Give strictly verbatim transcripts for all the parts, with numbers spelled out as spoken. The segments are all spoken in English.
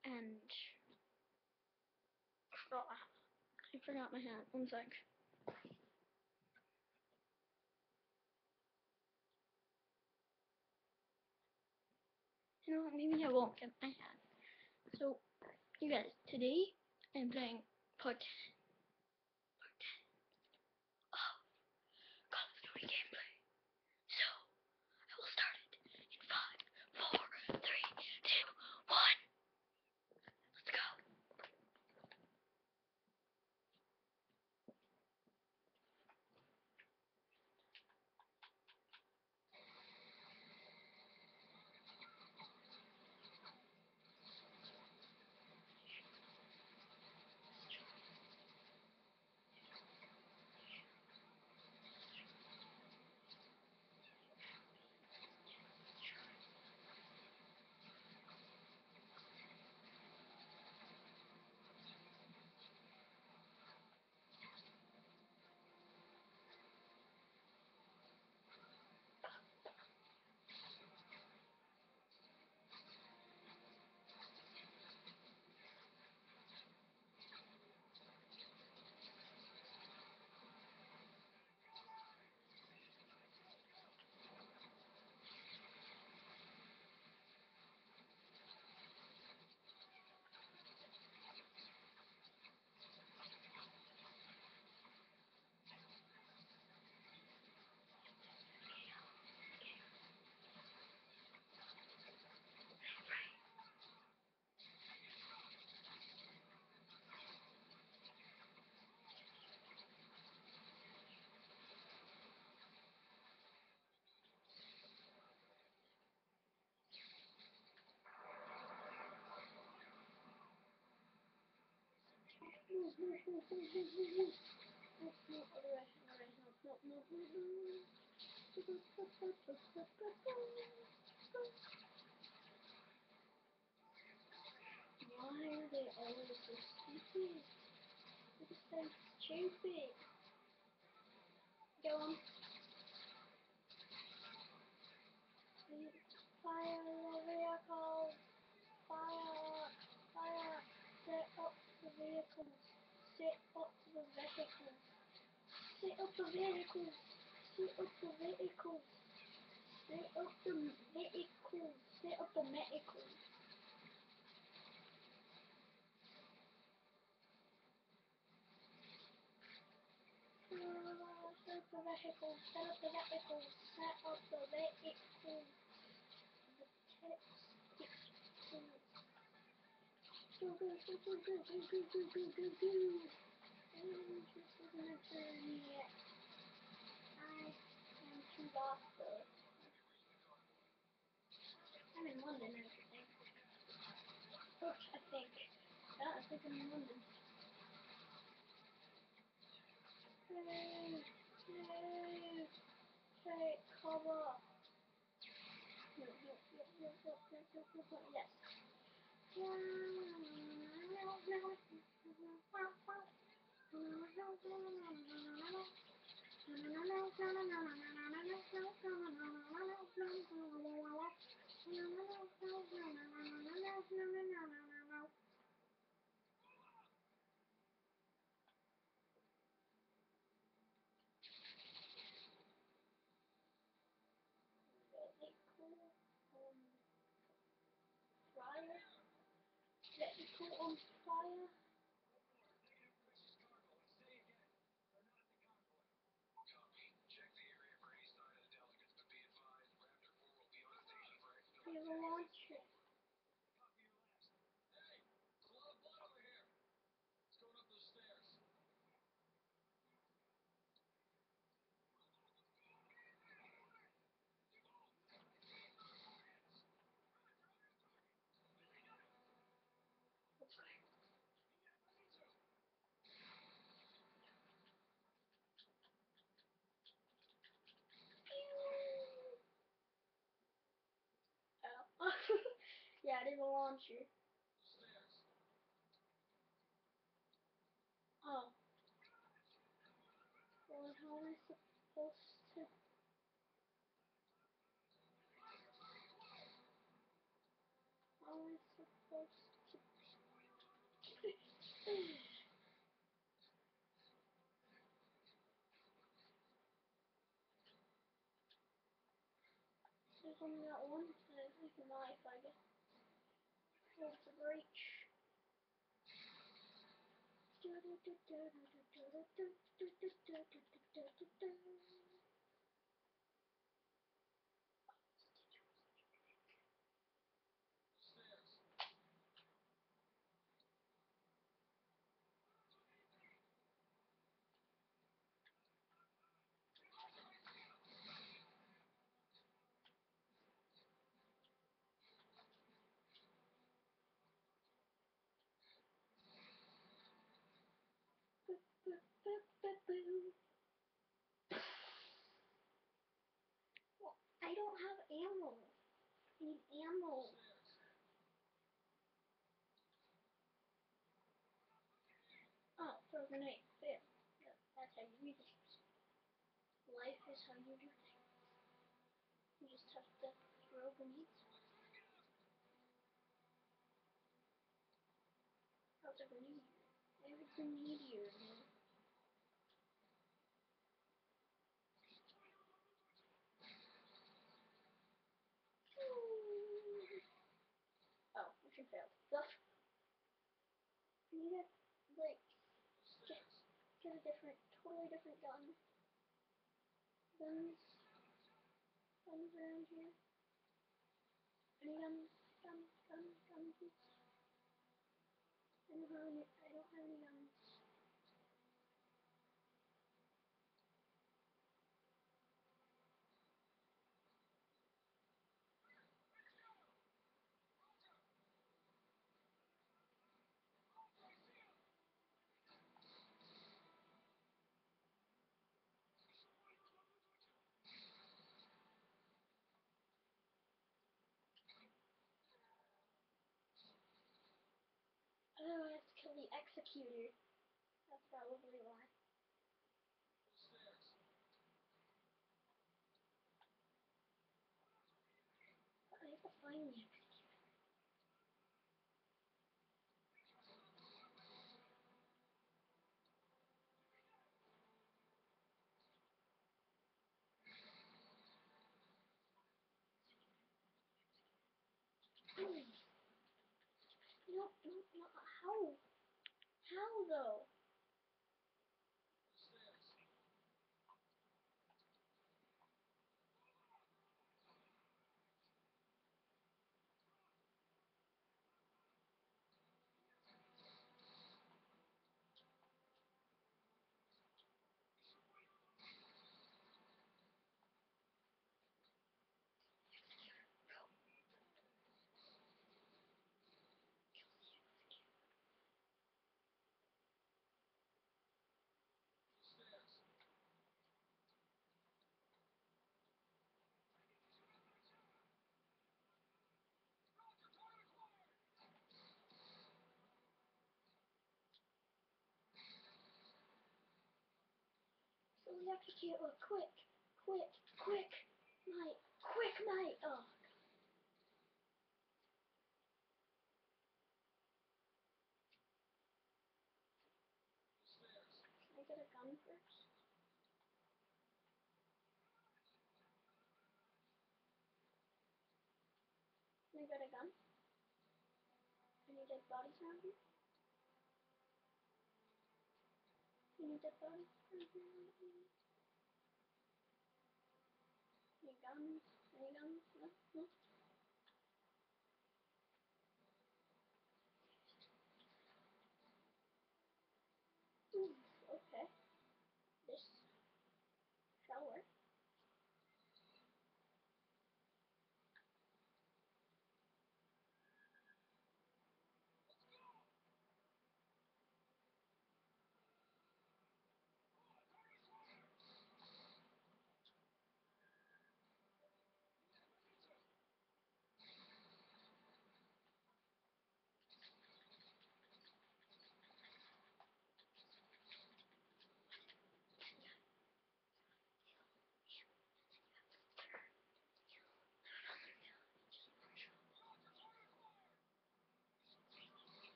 and oh, I forgot my hat. One sec. You know what? Maybe I won't get my hat. So, you guys, today I'm playing part of Call of Duty gameplay. So, I will start it in five, four, three, two, one. Let's go. Why are they always so stupid? They're so stupid. Go on. Fire the vehicle. Fire. Fire. Set up the vehicles. Set up the vehicles. Set up the vehicles. Set up the vehicles. Set up the vehicles. Set up the vehicles. Set up the vehicles. Set up the vehicles. Set up the vehicles. The text. Go, go, go, go, go, go, go, go, go, go, go. I'm just gonna turn yet. I am too lost though. I'm in London, I think. Oops, I think. Yeah, I think I'm in London. Hey, hey, hey, cover. No, no, no, no, no, no, no, no, no, yes. Vehicle on fire. We have a launcher. Oh. Yeah, it is a launcher. Oh. Well, how am I supposed to... How am I supposed to from that one. Uh, we can knife, I guess. Hold the breach. Well, I don't have ammo. I need ammo. Oh, throw a grenade. There. That, that's how you use it. Life is how you do things. You just have to throw grenades. How's a grenade? I have a grenade here, man. Oh, mission failed. Ugh. I need to, like, just get a different, totally different gun. Guns. Guns around here. Any guns? Guns, guns, guns. I don't have any, I don't have any guns. Oh, I have to kill the executor. That's probably why. I have to find the executor. No, no, no, how? How though? So the executor, quick, quick, quick, mate, quick, mate. Oh. Can I get a gun first? Can I get a gun? Any dead bodies around here? Any dead bodies around here? Any guns? Any guns? No? No? Ooh, okay. This shall work.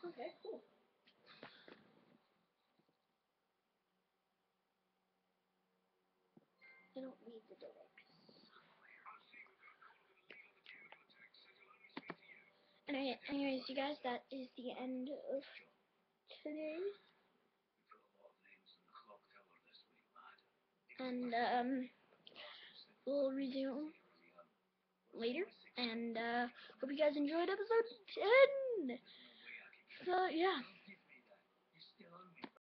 Okay, cool. I don't need the direct. Anyway, anyways, you guys, that is the end of today's. And, um, we'll resume later. And, uh, hope you guys enjoyed episode ten. So, yeah.